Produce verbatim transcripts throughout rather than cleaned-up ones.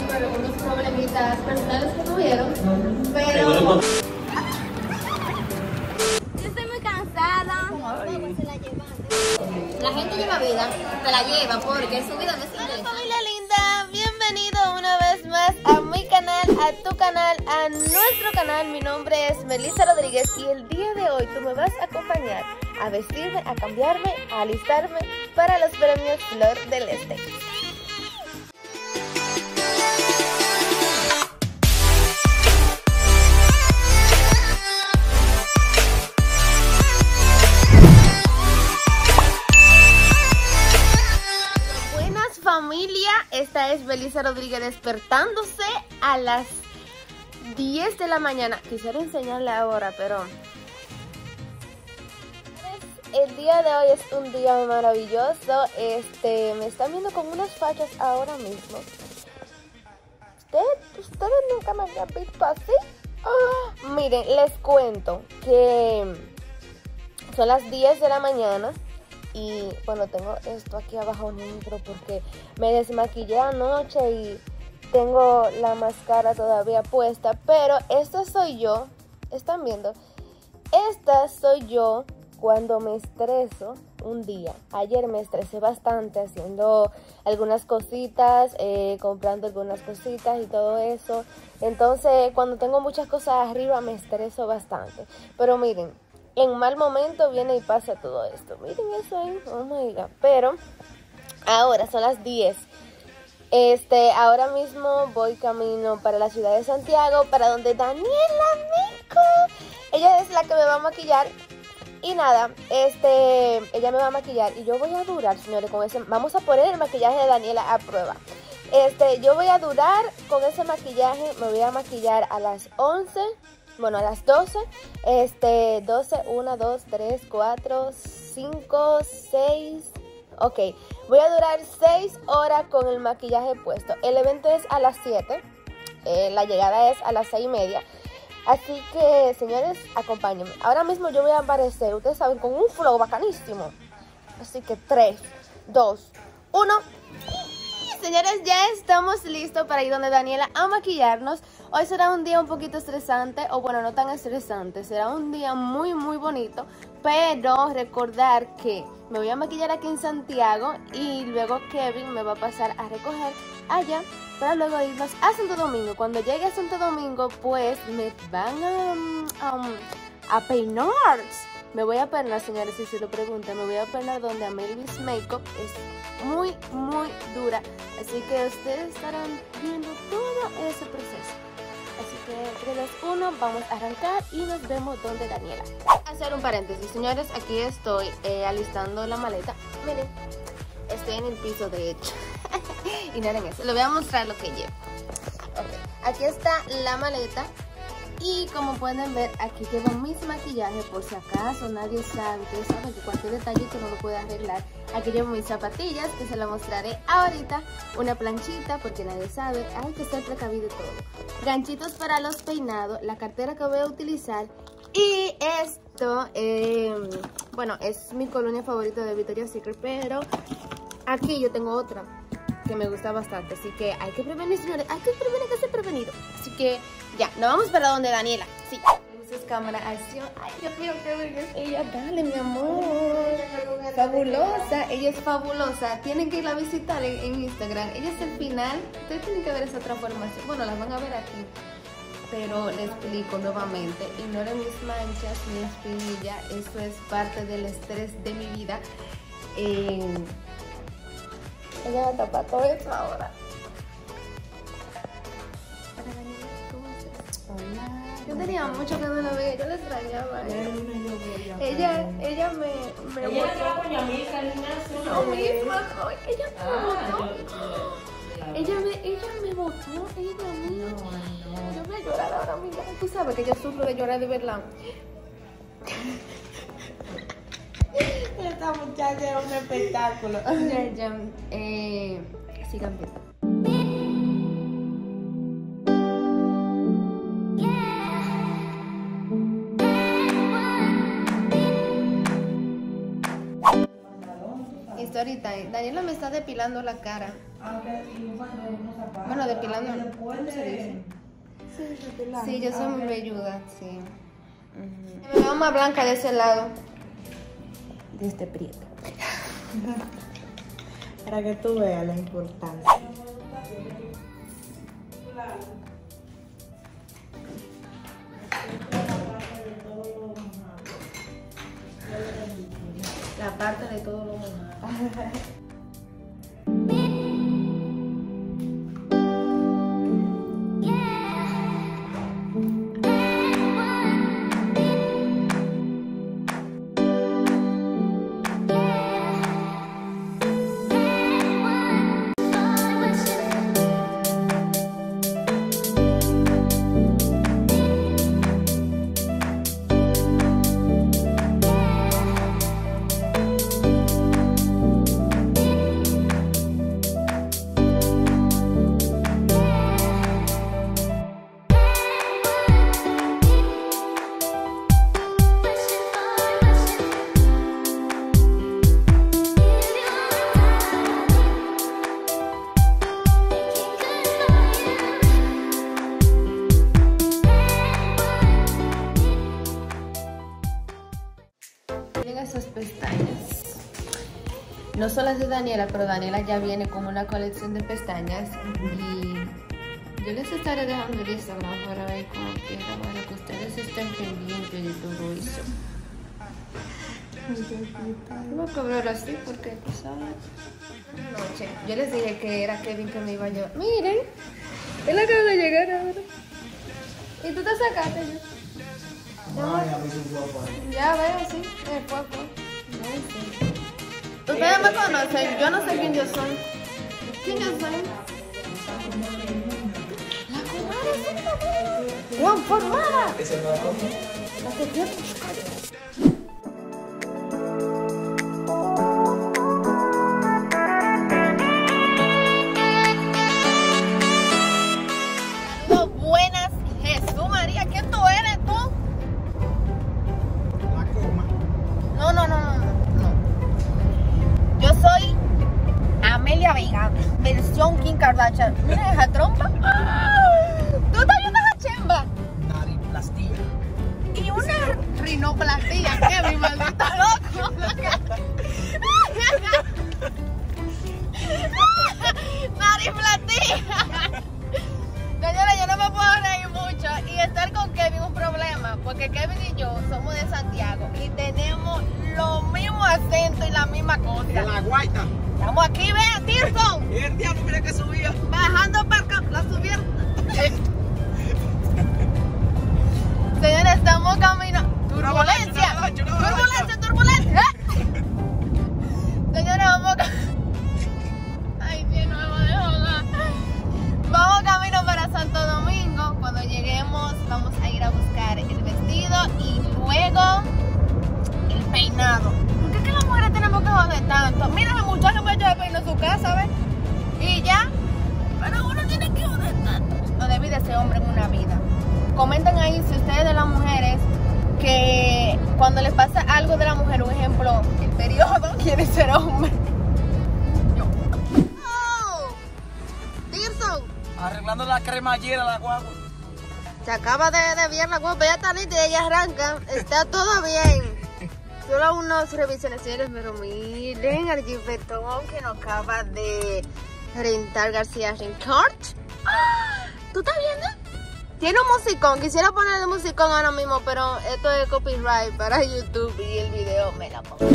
por algunos problemitas personales que tuvieron, pero yo estoy muy cansada. La gente lleva vida, se la lleva porque su vida no es interesante. Familia linda, bienvenido una vez más a mi canal, a tu canal, a nuestro canal. Mi nombre es Melissa Rodríguez y el día de hoy tú me vas a acompañar a vestirme, a cambiarme, a alistarme para los premios Flor del Este. Familia, esta es Melissa Rodríguez despertándose a las diez de la mañana. Quisiera enseñarle ahora, pero el día de hoy es un día maravilloso. Este, me están viendo con unas fachas ahora mismo. ¿Ustedes, ustedes nunca me habían visto así? Oh, miren, les cuento que son las diez de la mañana. Y bueno, tengo esto aquí abajo negro porque me desmaquillé anoche y tengo la máscara todavía puesta. Pero esta soy yo, ¿están viendo? Esta soy yo cuando me estreso un día. Ayer me estresé bastante haciendo algunas cositas, eh, comprando algunas cositas y todo eso. Entonces cuando tengo muchas cosas arriba me estreso bastante. Pero miren, en mal momento viene y pasa todo esto. Miren eso ahí, oh my god. Pero ahora son las diez. Este, ahora mismo voy camino para la ciudad de Santiago, para donde Daniela Mico. Ella es la que me va a maquillar. Y nada, este, ella me va a maquillar y yo voy a durar, señores, con ese. Vamos a poner el maquillaje de Daniela a prueba. Este, yo voy a durar con ese maquillaje. Me voy a maquillar a las once. Bueno, a las doce, este, doce, uno, dos, tres, cuatro, cinco, seis, ok, voy a durar seis horas con el maquillaje puesto. El evento es a las siete, eh, la llegada es a las seis y media, así que, señores, acompáñenme. Ahora mismo yo voy a aparecer, ustedes saben, con un flow bacanísimo, así que tres, dos, uno... Señores, ya estamos listos para ir donde Daniela a maquillarnos. Hoy será un día un poquito estresante, o bueno, no tan estresante. Será un día muy, muy bonito. Pero recordar que me voy a maquillar aquí en Santiago y luego Kevin me va a pasar a recoger allá para luego irnos a Santo Domingo. Cuando llegue a Santo Domingo, pues me van a, um, a peinar. Me voy a peinar, señores, si se lo preguntan. Me voy a peinar donde Amelvis Makeup es muy, muy dura. Así que ustedes estarán viendo todo ese proceso. Así que tres, dos, uno, vamos a arrancar y nos vemos donde Daniela. Hacer un paréntesis, señores. Aquí estoy eh, alistando la maleta. Miren, estoy en el piso, de hecho. Y miren eso. Les voy a mostrar lo que llevo. Okay. Aquí está la maleta. Y como pueden ver, aquí llevo mis maquillajes por si acaso nadie sabe. Ustedes saben que cualquier detallito no lo puede arreglar. Aquí llevo mis zapatillas, que se las mostraré ahorita. Una planchita, porque nadie sabe. Hay que ser precavido todo. Ganchitos para los peinados. La cartera que voy a utilizar. Y esto, eh, bueno, es mi colonia favorita de Victoria's Secret. Pero aquí yo tengo otra que me gusta bastante, así que hay que prevenir, señores, hay que prevenir, que ser prevenido. Así que ya, nos vamos para donde Daniela. Sí, luces, cámara, acción. Ay, Dios mío, qué bella es ella. Dale, mi amor. Fabulosa, ella es fabulosa. Tienen que ir a visitar en, en Instagram. Ella es el final. Ustedes tienen que ver esa transformación. Bueno, las van a ver aquí, pero les explico nuevamente. Ignoren mis manchas, mi espinilla. Eso es parte del estrés de mi vida. Eh, Ella va a tapar todo esto ahora. Hola. Yo tenía mucho que no la veía, yo la extrañaba. Ella, ella, ella me, me ella botó. Ella no misma, ella me botó. Ella me, ella me botó, ella mía. Yo voy a llorar ahora mismo. Tú sabes que yo sufro de llorar de verdad. Esta muchacha es un espectáculo. Ya, ya, eh, sigan viendo. Story time. Daniela me está depilando la cara. Bueno, depilando no. Después de... Sí, yo soy muy velluda, sí. Uh-huh. Me veo más blanca de ese lado. De este prieto. Para que tú veas la importancia. La parte de todo lo mojado. Esas pestañas no son las de Daniela, pero Daniela ya viene con una colección de pestañas y yo les estaré dejando el Instagram para ver cómo queda, para que ustedes estén pendientes de todo eso. Voy a cobrar así porque tú sabes. Noche, yo les dije que era Kevin que me iba a llevar. Miren, él acaba de llegar ahora. ¿Y tú te sacaste ya? Ya veo, sí, después fue. Ustedes me conocen, yo no sé quién yo soy. ¿Quién yo soy? La comadre Juan formada. La que quiero buscar. Buenas, Jesús María, ¿quién tú eres tú? No, no, no, no, no. Yo soy Amelia Vega, versión Kim Kardashian. Mira esa trompa. ¿Tú estás viendo esa chemba? Nariplastía. Y una rinoplastía. ¡Qué mi maldito loco! Nariplastía. Señora, yo no me puedo reír mucho y estar con Kevin es un problema, porque Kevin y yo somos de Santiago y tenemos los mismos acentos y la misma cosa. En la guaita. Estamos aquí, vea, Tirson. El diablo, mira que subía. Bajando para acá, la subieron. Señores, estamos caminando. Turbulencia. Turbulencia, turbulencia. Señores, vamos a... Ay, sí, no me voy a joder. Vamos camino para Santo Domingo. Cuando lleguemos vamos a ir a buscar el vestido y luego el peinado. ¿Por qué es que las mujeres tenemos que joder tanto? Mira, la muchacha me lleva peinado en su casa, ¿ves? Y ya. Pero uno tiene que joder tanto. No debe de ser hombre en una vida. Comenten ahí si ustedes de las mujeres que cuando les pasa algo de la mujer, un ejemplo, el periodo, quiere ser hombre. Yo. Oh, Tirson. Arreglando la cremallera, la guagua. Se acaba de desviar la guapa, ya está lista y ella arranca. Está todo bien. Solo unas revisiones, señores, pero miren al jipetón que nos acaba de rentar García Rincart. ¿Tú estás viendo? Tiene un musicón, quisiera ponerle musicón ahora mismo, pero esto es copyright para YouTube y el video me la pongo.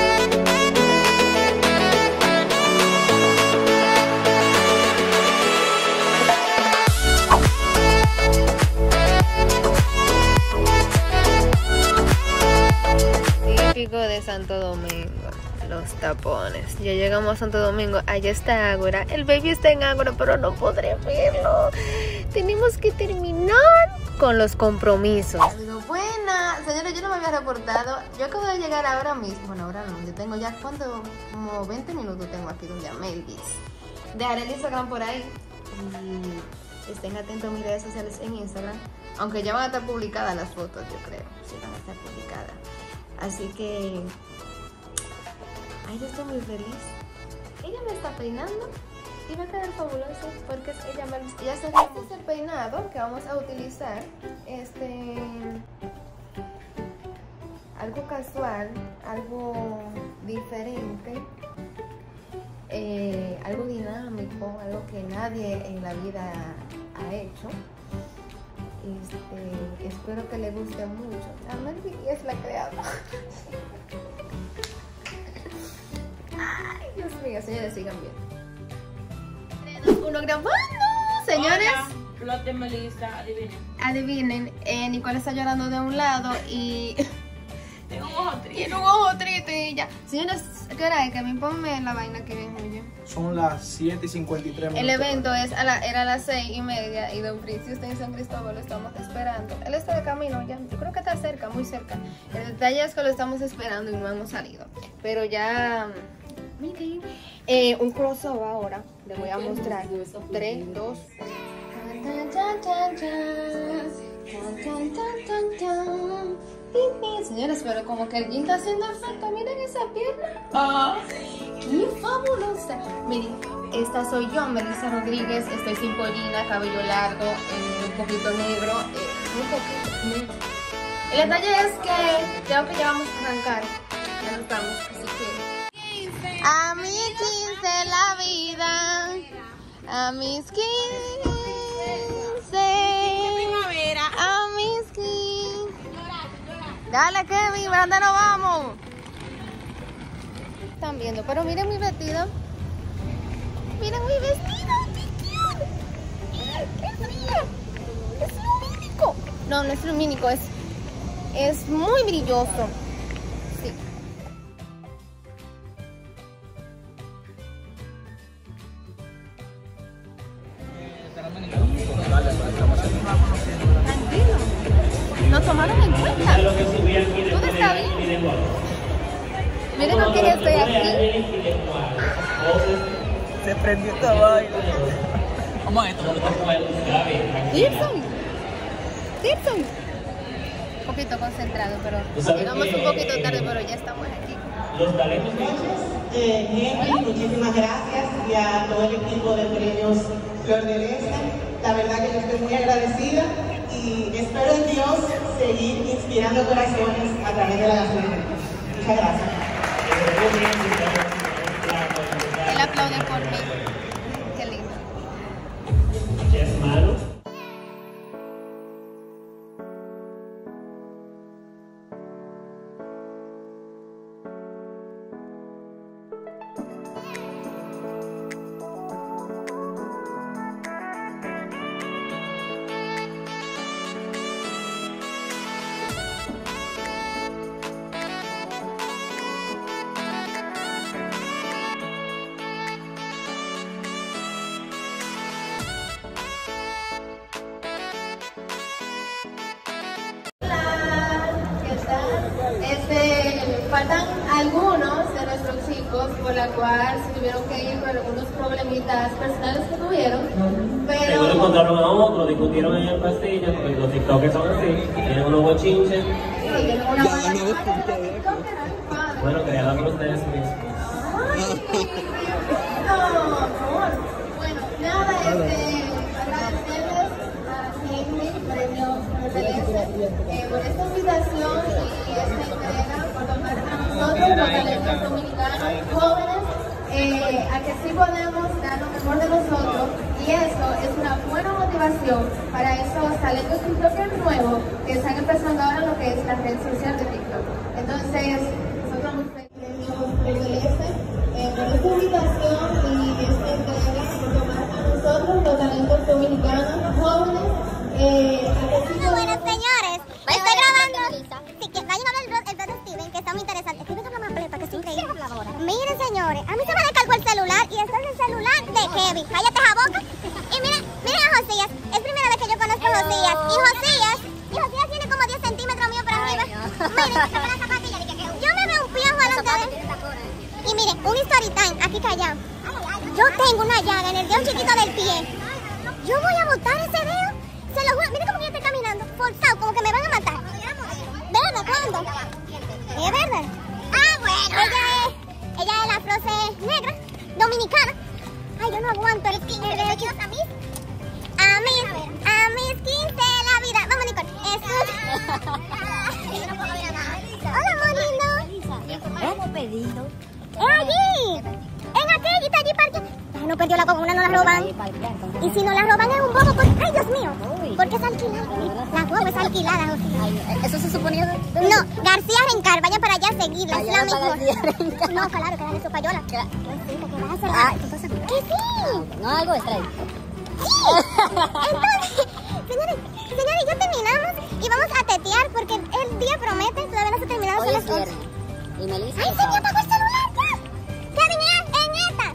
Típico de Santo Domingo, los tapones. Ya llegamos a Santo Domingo, allá está Ágora. El baby está en Ágora, pero no podré verlo. Tenemos que terminar con los compromisos. Pero buena, señores, yo no me había reportado. Yo acabo de llegar ahora mismo. Bueno, ahora no, yo tengo ya, ¿cuánto? Como veinte minutos tengo aquí donde a Melvis. Dejaré el Instagram por ahí. Y estén atentos a mis redes sociales en Instagram. Aunque ya van a estar publicadas las fotos, yo creo. Sí, van a estar publicadas. Así que... Ay, yo estoy muy feliz. Ella me está peinando. y va a quedar fabuloso porque es ella, me, ella se este es el peinado que vamos a utilizar. Este, algo casual, algo diferente, eh, algo dinámico, algo que nadie en la vida ha hecho. Este, espero que le guste mucho. A Melvin es la creadora. Ay, Dios mío, señores, sigan bien. tres, dos, uno, grabando. Señores, Flor de Melissa, adivinen. adivinen, eh, Nicole está llorando de un lado y Tengo un ojo triste. tiene un ojo triste y ya. Señores, ¿qué hora es? Que me ponme la vaina que ven, oye. Son las siete y cincuenta y tres minutos. El evento es a la, era a las seis y media y Don Fritz, si está en San Cristóbal, lo estamos esperando. Él está de camino ya, yo creo que está cerca, muy cerca. El detalle es que lo estamos esperando y no hemos salido. Pero ya, miren, eh, un crossover ahora, les voy a mostrar. tres, dos, señores, pero como que el jean está haciendo efecto, miren esa pierna. Ah. ¡Qué fabulosa! Miren, esta soy yo, Melissa Rodríguez, estoy sin pollina, cabello largo, eh, un poquito negro, eh, un poquito negro. El detalle es que creo que ya vamos a arrancar, ya no estamos, así que... A mis quince la vida, a mis quince, a mis quince. Dale, Kevin, ¿para dónde nos vamos? Están viendo, pero miren mi vestido. Miren mi vestido, qué cute. ¡Qué fría! Es lumínico. No, no es lumínico, es, es muy brilloso. Sí. Tranquilo. Nos tomaron en cuenta. Todo está bien. Miren con quién estoy aquí. Se prendió esta vaina. Vamos a esto. Gibson. Gibson. Un poquito concentrado, pero llegamos un poquito tarde, pero ya estamos aquí. Los talentos. Eh, Henry, muchísimas gracias y a todo el equipo de Premios Flor de Melissa. La verdad que yo estoy muy agradecida y espero en Dios seguir inspirando corazones a través de la gasolina. Muchas gracias. Él aplaude por mí. Qué lindo. Es malo. Este, faltan algunos de nuestros chicos por la cual se tuvieron que ir por algunos problemitas personales que tuvieron, pero Luego encontraron a otro, discutieron en el pasillo, porque los TikTokers son así, tienen unos bochinches. sí, tienen una mala fama de TikToker, ay, padre. Bueno, creada por ustedes mismos. Ay, no, amor. Bueno, nada, este, agradecerles a Henry, Premios eh, por esta invitación y esta entrega, por tomar a nosotros, los talentos dominicanos, jóvenes, eh, a que sí podemos dar lo mejor de nosotros, y eso es una buena motivación para esos talentos TikTokers nuevos que están empezando ahora lo que es la red social de TikTok. Entonces, nosotros muy felices eh, por esta invitación y esta entrega, por tomar a nosotros, los talentos dominicanos, jóvenes, eh, a que sí podemos... Buenas señores, estoy grabando. Sí, que vayan a ver el blog, el blog de Steven, que está muy interesante. Steven habla más plepa, que es increíble. Miren señores, a mí se me descargó el celular y este es el celular de Kevin. Cállate esa boca. Y miren, miren a Josías, es primera vez que yo conozco a Josías. Y Josías, y Josías tiene como diez centímetros mío por arriba. Miren, yo me veo un piojo delante de él. Y miren, un story time, aquí callado. Yo tengo una llaga en el dedo chiquito del pie. Yo voy a botar ese dedo. Se lo juro, miren cómo yo estoy caminando, forzado, como que me van a matar. ¿Verdad? ¿Cuándo? ¿Es verdad? Ah, bueno. Ella es, ella es la Flose negra, dominicana. Ay, yo no aguanto el quince. A mis, a mis quince la vida. Vamos, Nicole. Escucha. Hola, amor lindo. Hemos pedido. ¡Es allí! ¡En aquella! ¡Está allí parqueada! Ay, no perdió la guagua, una no la roban. Y si no la roban es un bobo. Pues... ¡Ay, Dios mío! Porque es alquilada. La guagua es alquilada, José. ¿Eso se suponía? No, García Rencar, vaya para allá a seguirla, es la Allá para mejor. García Rencar. No, claro, que la de su payola. ¿Qué? Pues sí, porque vas a hacer Ah, que sí. no algo extraño. Sí. Entonces, señores, señores, ya terminamos y vamos a tetear porque el día promete, todavía no se ha terminado. Hoy son es las once. viernes. Y Melissa ¡Ay, lo se me sabe. apagó el celular ya! Kevin, en esta.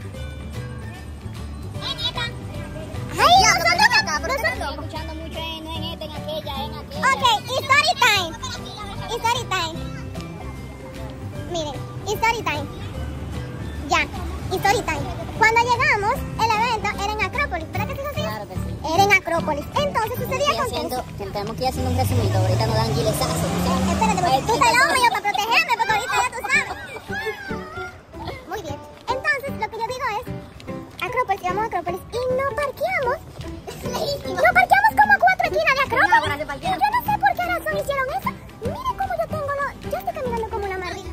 En esta. ¡Ay, nosotros acá! Estoy escuchando mucho en, no en esta, en aquella, en aquella. Ok, y story time. Y story time. Miren, y story time. Ya, y story time. Cuando llegamos, el evento era en Acrópolis, ¿verdad que sí, Sofía? Claro que sí. Era en Acrópolis. Entonces sucedía Estoy con haciendo, eso. que tenemos que ir haciendo un resumito. Ahorita nos dan gilesazo. Espérate, porque tú estás loco yo para protegerme, porque ahorita ya tú sabes. Muy bien. Entonces, lo que yo digo es, Acrópolis, íbamos a Acrópolis y no parqueamos. No parqueamos como a cuatro esquinas de Acrópolis. Y yo no sé por qué razón hicieron eso. Miren cómo yo tengo lo... Yo estoy caminando como una maldita.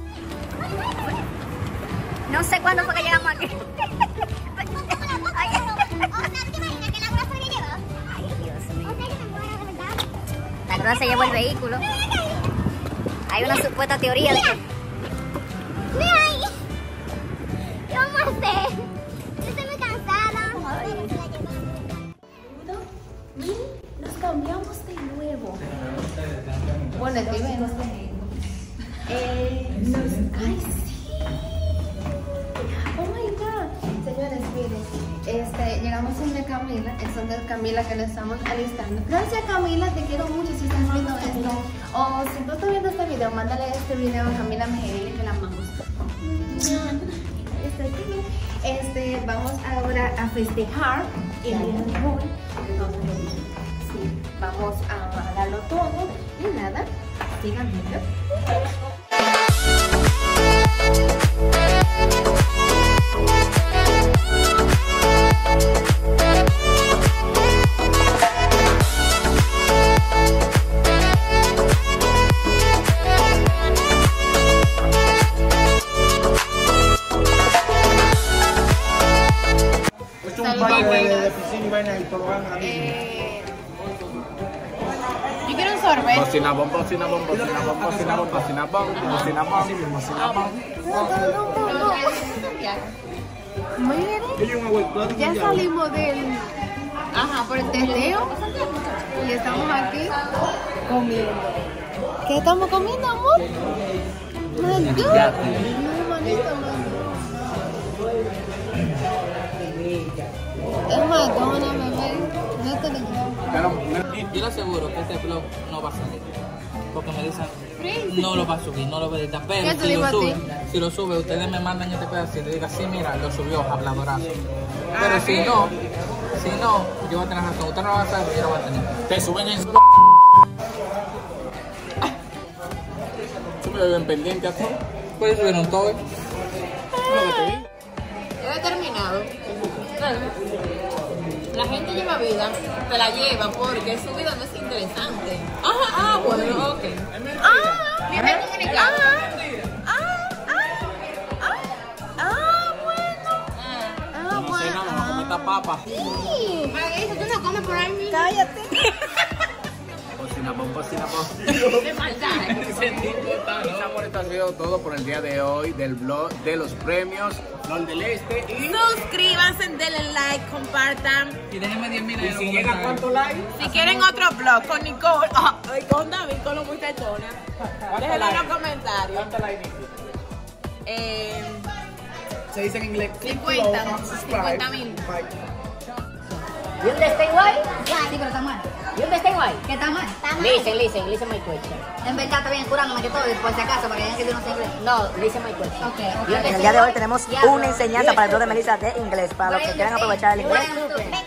No sé cuándo fue que llegamos aquí. La grúa se llevó el vehículo. Hay una supuesta teoría de que... Mira ahí. ¿Qué vamos a hacer? Yo estoy muy cansada. Miren, nos cambiamos de nuevo. Bueno, Steven. Eh, nos... ¡Ay, sí! ¡Oh, my God! Señores, miren. Este, llegamos donde Camila. Es donde Camila que le estamos alistando. Gracias, Camila. Te quiero mucho si estás viendo esto. O si tú estás viendo este video, mándale este video a Camila Mejía que la amamos. Este, vamos ahora a festejar el día de hoy. Sí, vamos a darlo todo y nada, sigan viendo. Esto es un parque de piscina y vaina y todo van a Yo quiero un sorbet. Bocina bom, bocina bom, bocina bom, bocina bom, bocina bom, bocina bom, bocina bom. Miren, ya salimos del... Ajá, por el teteo. Y estamos aquí comiendo. ¿Qué estamos comiendo, amor? McDonald's. No, manito, es McDonald's, bebé. No te lo llevo. Yo le aseguro que este blog no va a salir. Porque me dicen, no lo va a subir, no lo va a editar. Pero ¿Qué te si digo lo a sube, ti? si lo sube, ustedes me mandan este pedacito y digan, sí, mira, lo subió, habladorazo. Pero si no, si no, yo voy a tener razón. Usted no lo va a saber, yo lo voy a tener. Te suben en... Siempre viven pendientes a todo. Pues subieron todo. He determinado. La gente lleva vida, te la lleva porque su vida no es interesante. Ajá, ah, bueno, ok. Ah, nivel comunicado. Ah, ah, ah, ah, bueno. Ah, No sé nada, vamos a comer esta papa. sí. Ay, eso tú no comes por ahí. Cállate. Bocina bom, bocina bom. Qué maldad. Mis amores, esto ha sido todo por el día de hoy del blog de los premios Flor del Este y... Suscríbanse, denle like, compartan. Y déjenme diez mil ¿Y si llega cuánto like? Si quieren otro blog con Nicole, ah, ay, con David, con los muchachones, déjenlo en los comentarios. ¿Cuánto like, Nicky? Eh, Se dice en inglés. cincuenta, Follow, subscribe. cincuenta mil. Bye. ¿Y dónde está igual? Sí, pero está mal. ¿Y dónde está igual? ¿Qué está mal? Listen, listen, listen my question. En verdad está bien curándome que todo, por si acaso, para que vean que yo no sé inglés. No, listen my question. Ok. En el día de hoy tenemos una enseñanza para el blog de Melissa de inglés, para los que quieran aprovechar el inglés.